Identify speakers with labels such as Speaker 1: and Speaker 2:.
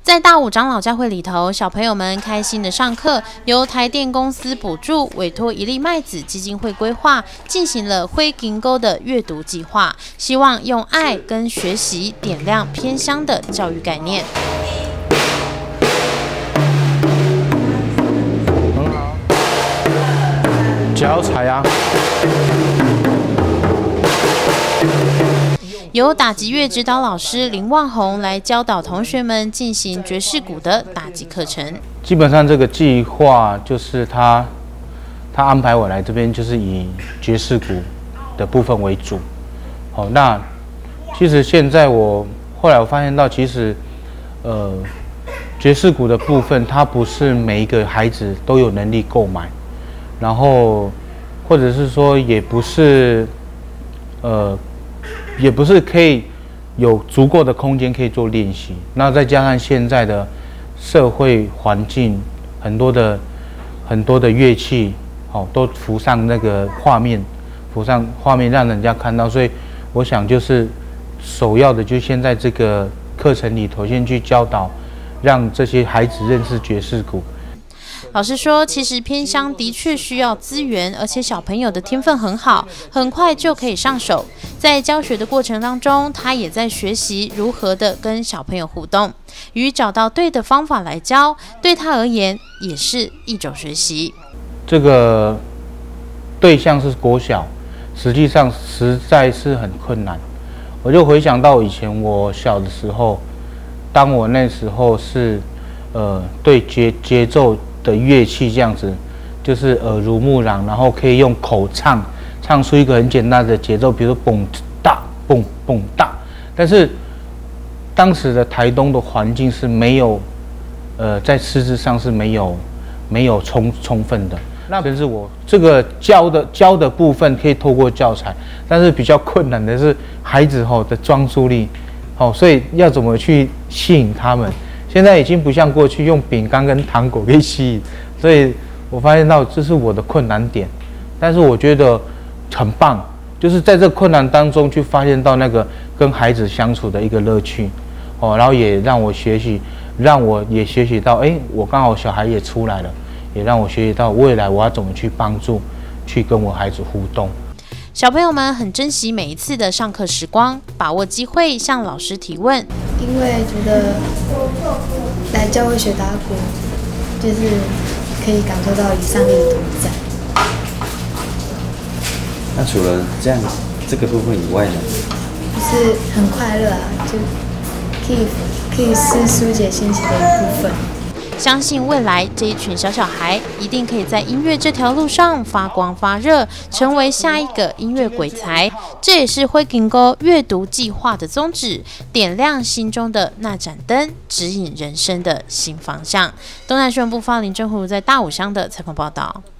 Speaker 1: 在大武长老教会里头，小朋友们开心的上课，由台电公司补助，委托一粒麦子基金会规划，进行了灰金沟的阅读计划，希望用爱跟学习点亮偏乡的教育概念。
Speaker 2: 很好，脚踩啊。
Speaker 1: 由打击乐指导老师林万宏来教导同学们进行爵士鼓的打击课程。
Speaker 2: 基本上这个计划就是他安排我来这边，就是以爵士鼓的部分为主。好，那其实现在后来我发现到，其实爵士鼓的部分，它不是每一个孩子都有能力购买，然后或者是说也不是可以有足够的空间可以做练习。那再加上现在的社会环境，很多的乐器，都浮上那个画面，让人家看到。所以我想就是首要的，就先在这个课程里头先去教导，让这些孩子认识爵士鼓。
Speaker 1: 老师说，其实偏乡的确需要资源，而且小朋友的天分很好，很快就可以上手。在教学的过程当中，他也在学习如何的跟小朋友互动，与找到对的方法来教，对他而言也是一种学习。
Speaker 2: 这个对象是国小，实际上实在是很困难。我就回想到以前我小的时候，当我那时候是对节奏的乐器这样子，就是耳濡目染，然后可以用口唱出一个很简单的节奏，比如说蹦大蹦蹦大。但是当时的台东的环境是没有，在师资上是没有充分的。那但是我这个教的部分可以透过教材，但是比较困难的是孩子的专注力，所以要怎么去吸引他们？ 现在已经不像过去用饼干跟糖果可以吸引，所以我发现到这是我的困难点，但是我觉得很棒，就是在这困难当中去发现到那个跟孩子相处的一个乐趣，然后也让我学习，让我也学习到，我刚好小孩也出来了，也让我学习到未来我要怎么去帮助，去跟我孩子互动。
Speaker 1: 小朋友们很珍惜每一次的上课时光，把握机会向老师提问。
Speaker 3: 因为觉得来教会学打鼓，就是可以感受到与上帝的同在。
Speaker 4: 那除了这个部分以外呢？
Speaker 3: 就是很快乐啊，就可以是疏解心情的一部分。
Speaker 1: 相信未来这一群小孩一定可以在音乐这条路上发光发热，成为下一个音乐鬼才。这也是灰金沟阅读计划的宗旨，点亮心中的那盏灯，指引人生的新方向。东南新闻部发林正虎在大武乡的采访报道。